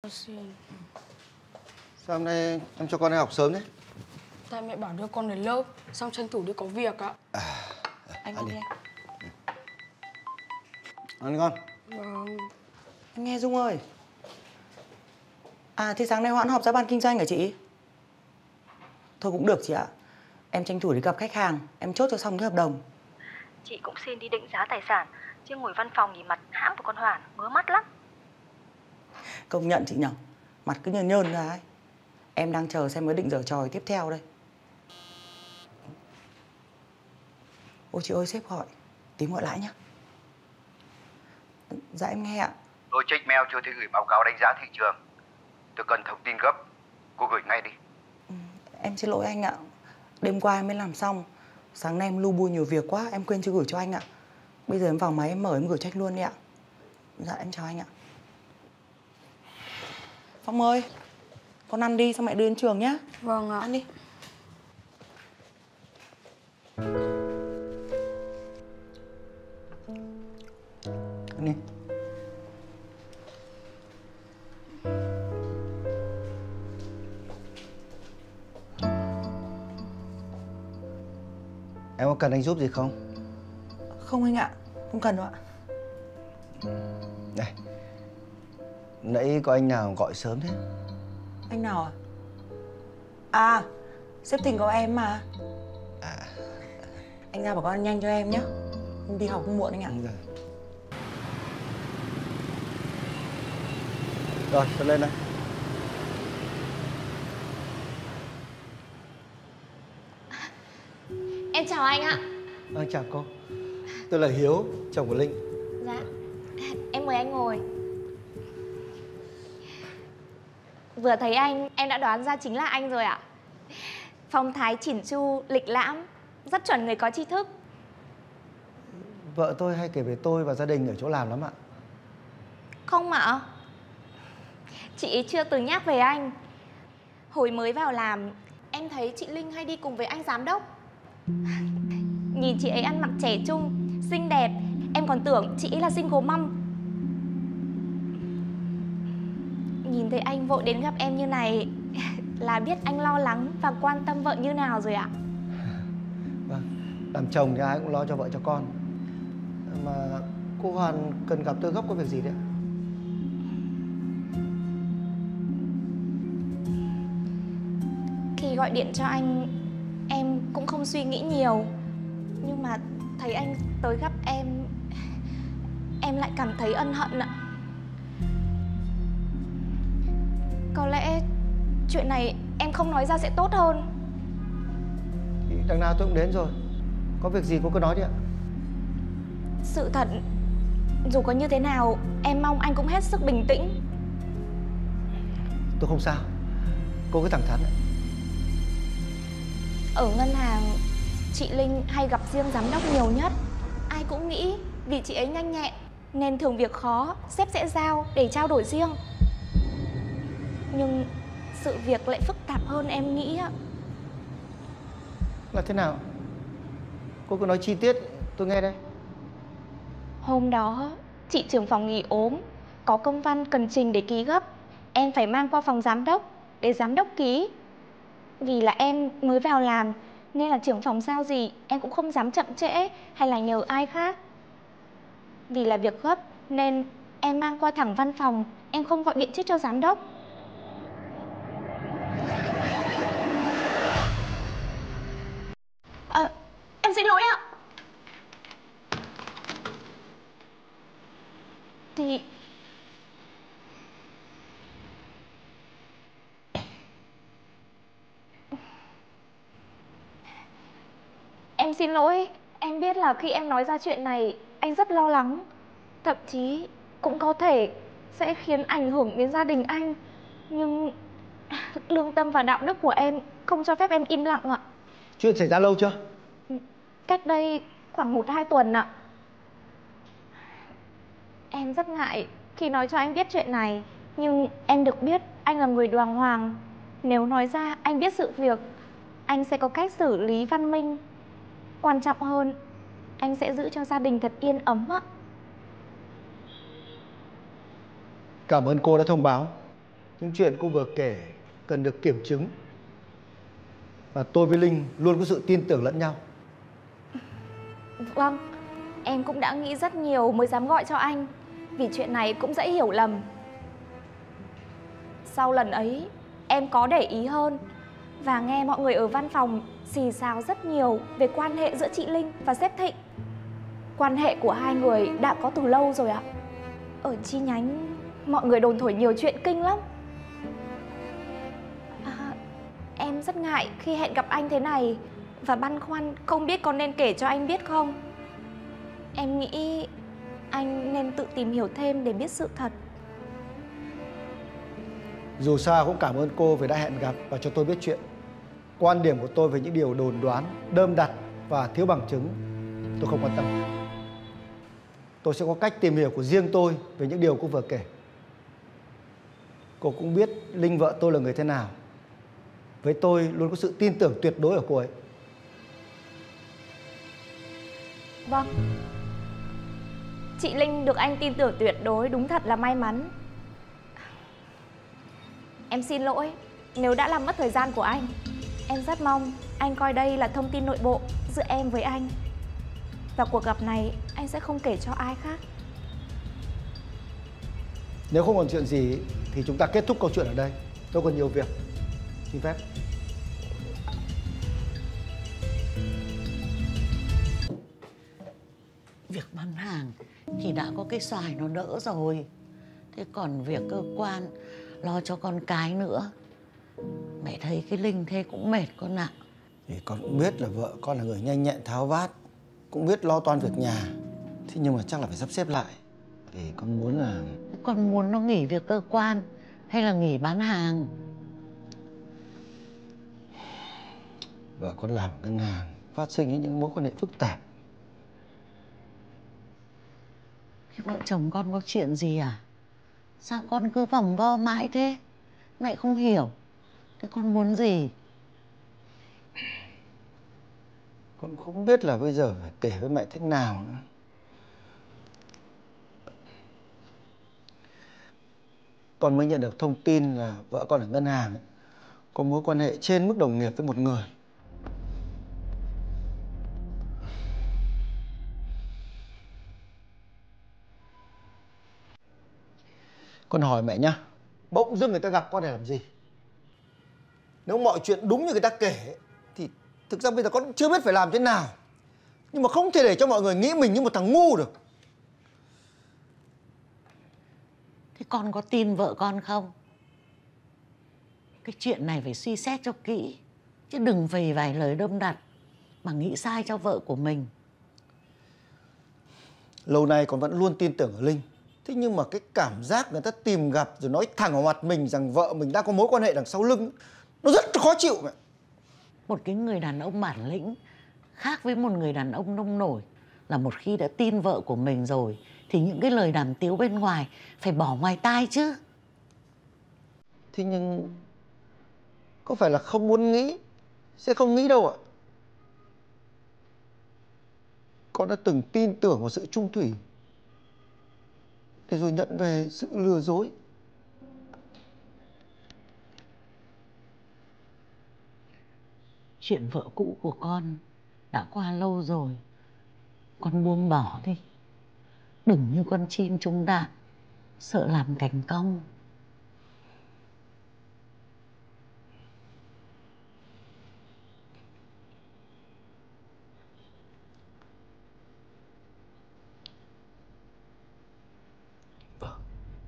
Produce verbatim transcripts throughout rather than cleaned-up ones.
Xin. Sao hôm nay em cho con đi học sớm thế? Tại mẹ bảo đưa con đến lớp, xong tranh thủ đi có việc ạ. À, Anh ăn đi anh. Ăn đi con. Vâng. Anh nghe Dung ơi. À thế sáng nay hoãn họp ra ban kinh doanh hả chị? Thôi cũng được chị ạ. Em tranh thủ đi gặp khách hàng, em chốt cho xong cái hợp đồng. Chị cũng xin đi định giá tài sản, chứ ngồi văn phòng nhìn mặt hãm của con Hoàn ngứa mắt lắm. Công nhận chị nhở, mặt cứ nhơn nhơn ra ấy. Em đang chờ xem cái định giở trò tiếp theo đây. Ôi chị ơi, sếp gọi, tím gọi lại nhá. Dạ em nghe ạ. Tôi check mail chưa thấy gửi báo cáo đánh giá thị trường. Tôi cần thông tin gấp, cô gửi ngay đi. Ừ, em xin lỗi anh ạ. Đêm qua em mới làm xong. Sáng nay em lu bu nhiều việc quá, em quên chưa gửi cho anh ạ. Bây giờ em vào máy em mở em gửi cho anh luôn đi ạ. Dạ em chào anh ạ. Phong ơi, con ăn đi xong mẹ đưa đến trường nhá. Vâng ạ. Ăn đi. Ăn đi. Em có cần anh giúp gì không? Không anh ạ, không cần đâu ạ. Này, nãy có anh nào gọi sớm thế? Anh nào à? À, sếp tình có em mà. À. Anh ra bảo con ăn nhanh cho em nhé. Không đi học không muộn anh ạ. Rồi. Rồi, tôi lên đây. Em chào anh ạ. À, chào cô. Tôi là Hiếu, chồng của Linh. Dạ. Em mời anh ngồi. Vừa thấy anh, em đã đoán ra chính là anh rồi ạ. Phong thái chỉn chu, lịch lãm, rất chuẩn người có tri thức. Vợ tôi hay kể về tôi và gia đình ở chỗ làm lắm ạ. Không ạ. Chị ấy chưa từng nhắc về anh. Hồi mới vào làm, em thấy chị Linh hay đi cùng với anh giám đốc. Nhìn chị ấy ăn mặc trẻ trung, xinh đẹp, em còn tưởng chị ấy là single mom. Nhìn thấy anh vội đến gặp em như này là biết anh lo lắng và quan tâm vợ như nào rồi ạ. Vâng, làm chồng thì ai cũng lo cho vợ cho con. Mà cô Hoàn cần gặp tôi gấp có việc gì đấy ạ? Khi gọi điện cho anh, em cũng không suy nghĩ nhiều. Nhưng mà thấy anh tới gặp em, em lại cảm thấy ân hận ạ. Có lẽ chuyện này em không nói ra sẽ tốt hơn. Thì đằng nào tôi cũng đến rồi. Có việc gì cô cứ nói đi ạ. Sự thật, dù có như thế nào, em mong anh cũng hết sức bình tĩnh. Tôi không sao. Cô cứ thẳng thắn ạ. Ở ngân hàng, chị Linh hay gặp riêng giám đốc nhiều nhất. Ai cũng nghĩ vì chị ấy nhanh nhẹn nên thường việc khó sếp sẽ giao để trao đổi riêng. Nhưng sự việc lại phức tạp hơn em nghĩ ạ. Là thế nào? Cô cứ nói chi tiết tôi nghe đây. Hôm đó, chị trưởng phòng nghỉ ốm, có công văn cần trình để ký gấp. Em phải mang qua phòng giám đốc để giám đốc ký. Vì là em mới vào làm nên là trưởng phòng giao gì em cũng không dám chậm trễ hay là nhờ ai khác. Vì là việc gấp nên em mang qua thẳng văn phòng, em không gọi điện trước cho giám đốc. À, em xin lỗi ạ. Thì em xin lỗi. Em biết là khi em nói ra chuyện này anh rất lo lắng, thậm chí cũng có thể sẽ khiến ảnh hưởng đến gia đình anh. Nhưng lương tâm và đạo đức của em không cho phép em im lặng ạ. Chuyện xảy ra lâu chưa? Cách đây khoảng một hai tuần ạ. Em rất ngại khi nói cho anh biết chuyện này, nhưng em được biết anh là người đàng hoàng. Nếu nói ra anh biết sự việc, anh sẽ có cách xử lý văn minh. Quan trọng hơn, anh sẽ giữ cho gia đình thật yên ấm ạ. Cảm ơn cô đã thông báo. Những chuyện cô vừa kể cần được kiểm chứng. Và tôi với Linh luôn có sự tin tưởng lẫn nhau. Vâng, em cũng đã nghĩ rất nhiều mới dám gọi cho anh. Vì chuyện này cũng dễ hiểu lầm. Sau lần ấy, em có để ý hơn và nghe mọi người ở văn phòng xì xào rất nhiều về quan hệ giữa chị Linh và sếp Thịnh. Quan hệ của hai người đã có từ lâu rồi ạ. Ở chi nhánh, mọi người đồn thổi nhiều chuyện kinh lắm. À, em rất ngại khi hẹn gặp anh thế này và băn khoăn không biết có nên kể cho anh biết không. Em nghĩ anh nên tự tìm hiểu thêm để biết sự thật. Dù sao cũng cảm ơn cô vì đã hẹn gặp và cho tôi biết chuyện. Quan điểm của tôi về những điều đồn đoán, đơm đặt và thiếu bằng chứng, tôi không quan tâm. Tôi sẽ có cách tìm hiểu của riêng tôi về những điều cô vừa kể. Cô cũng biết Linh vợ tôi là người thế nào. Với tôi luôn có sự tin tưởng tuyệt đối ở cô ấy. Vâng. Chị Linh được anh tin tưởng tuyệt đối đúng thật là may mắn. Em xin lỗi nếu đã làm mất thời gian của anh. Em rất mong anh coi đây là thông tin nội bộ giữa em với anh. Và cuộc gặp này anh sẽ không kể cho ai khác. Nếu không còn chuyện gì thì chúng ta kết thúc câu chuyện ở đây. Tôi còn nhiều việc. Xin phép. Việc bán hàng thì đã có cái xoài nó đỡ rồi. Thế còn việc cơ quan, lo cho con cái nữa. Mẹ thấy cái Linh thế cũng mệt con ạ. Thì con cũng biết là vợ con là người nhanh nhẹn tháo vát, cũng biết lo toan việc nhà. Thế nhưng mà chắc là phải sắp xếp lại. Thì con muốn là... Con muốn nó nghỉ việc cơ quan hay là nghỉ bán hàng? Vợ con làm ngân hàng, phát sinh những mối quan hệ phức tạp. Vợ chồng con có chuyện gì à? Sao con cứ vòng vo mãi thế? Mẹ không hiểu. Thế con muốn gì? Con không biết là bây giờ phải kể với mẹ thế nào nữa. Con mới nhận được thông tin là vợ con ở ngân hàng ấy, có mối quan hệ trên mức đồng nghiệp với một người. Con hỏi mẹ nhá, bỗng dưng người ta gặp con để làm gì? Nếu mọi chuyện đúng như người ta kể thì thực ra bây giờ con cũng chưa biết phải làm thế nào. Nhưng mà không thể để cho mọi người nghĩ mình như một thằng ngu được. Thế con có tin vợ con không? Cái chuyện này phải suy xét cho kỹ. Chứ đừng vì vài lời đâm đặt mà nghĩ sai cho vợ của mình. Lâu nay con vẫn luôn tin tưởng ở Linh. Thế nhưng mà cái cảm giác người ta tìm gặp rồi nói thẳng vào mặt mình rằng vợ mình đã có mối quan hệ đằng sau lưng, nó rất khó chịu mẹ. Một cái người đàn ông bản lĩnh khác với một người đàn ông nông nổi là một khi đã tin vợ của mình rồi thì những cái lời đàm tiếu bên ngoài phải bỏ ngoài tai chứ. Thế nhưng có phải là không muốn nghĩ, sẽ không nghĩ đâu ạ. Con đã từng tin tưởng vào sự trung thủy, để rồi nhận về sự lừa dối. Chuyện vợ cũ của con đã qua lâu rồi. Con buông bỏ đi. Đừng như con chim trúng đạn, sợ làm cành cong. Vâng.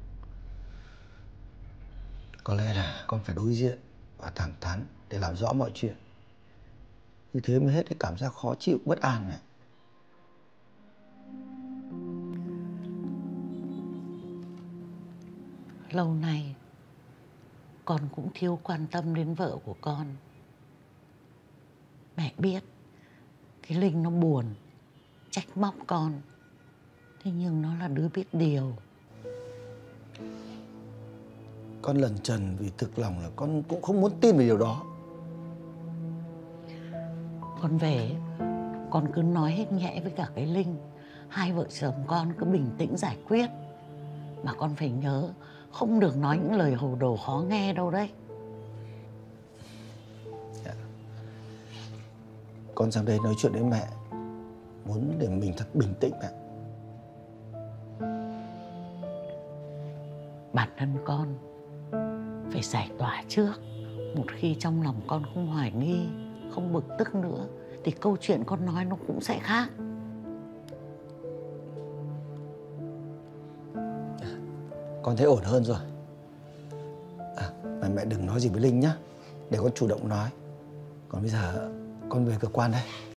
Có lẽ là con phải đối diện và thẳng thắn để làm rõ mọi chuyện. Như thế mới hết cái cảm giác khó chịu, bất an này. Lâu nay con cũng thiếu quan tâm đến vợ của con. Mẹ biết cái Linh nó buồn, trách móc con. Thế nhưng nó là đứa biết điều. Con lẩn trần vì thực lòng là con cũng không muốn tin về điều đó. Con về, con cứ nói hết nhẽ với cả cái Linh. Hai vợ chồng con cứ bình tĩnh giải quyết. Mà con phải nhớ, Không được nói những lời hồ đồ khó nghe đâu đấy. Dạ. Con sang đây nói chuyện với mẹ, muốn để mình thật bình tĩnh mẹ. Bản thân con phải giải tỏa trước. Một khi trong lòng con không hoài nghi, không bực tức nữa, thì câu chuyện con nói nó cũng sẽ khác. Con thấy ổn hơn rồi. À, mà mẹ đừng nói gì với Linh nhá, để con chủ động nói. Còn bây giờ con về cơ quan đây.